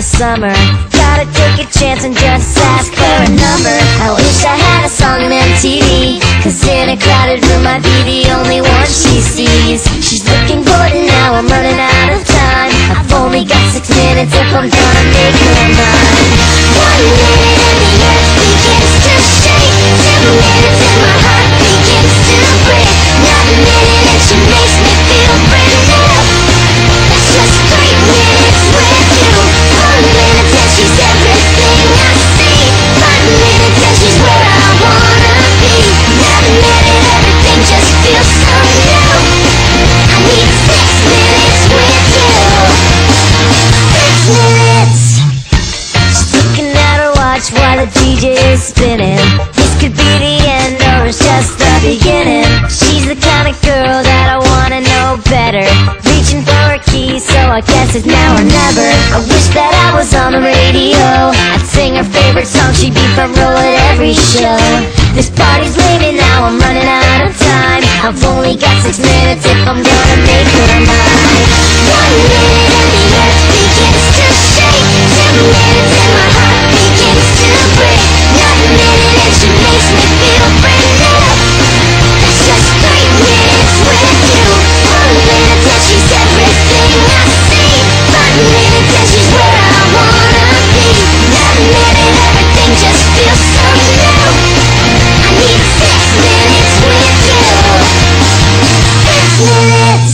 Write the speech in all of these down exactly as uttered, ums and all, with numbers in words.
the summer. Gotta take a chance and just ask for a number. I wish I had a song on M T V, cause in a crowded room I'd be the only one she sees. She's looking good and now I'm running out of time. I've only got six minutes if I'm gonna make her mine. One minute and the earth begins to shake. Two minutes and my heart begins to break. Another minute and she makes me feel brand new. That's just three minutes with you. Four minutes and she's everything I see. Five minutes and she's where I wanna be. Another minute everything just feels so new. I need six minutes with you. Six minutes. She's looking at her watch while the D J is spinning. This could be the end or it's just the beginning. She's the kind of girl that I wanna know better. Reaching for her keys, so I guess it's now or never. I wish that I was on the radio. I'd sing her favorite song, she'd be front row at every show. This party's lame and now I'm running out of time. I've only got six minutes if I'm gonna make her mine. One minute and the earth begins to shake. Two minutes and my heart begins to break. Another minute and she makes me feel brand new. That's just three minutes with you. Four minutes and she's everything I see. Five minutes and she's where I wanna be. Another minute everything just feels so new. I need six minutes with you. Six minutes.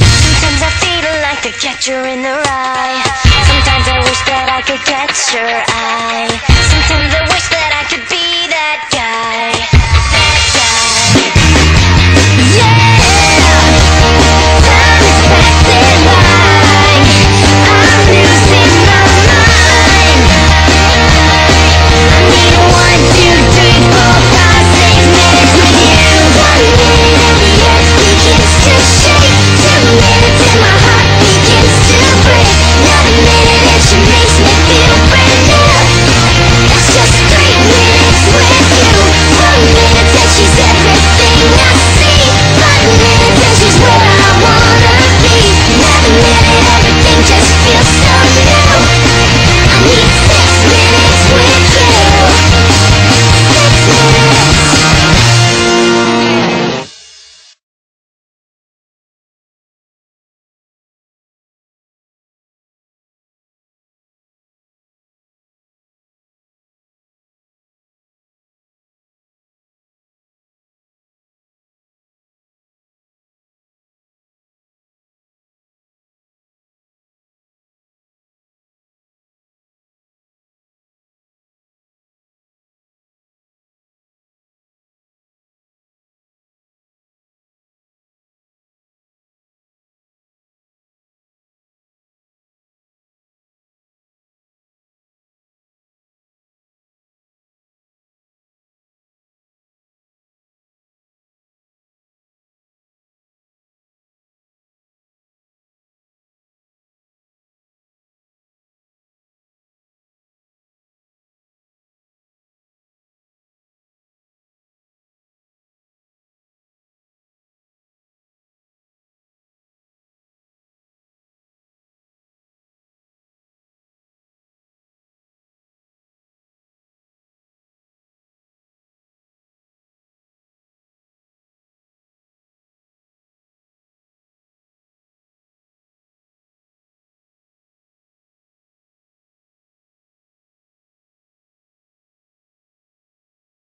Sometimes I feel like the catcher in the rye. Sometimes I wish that I could catch her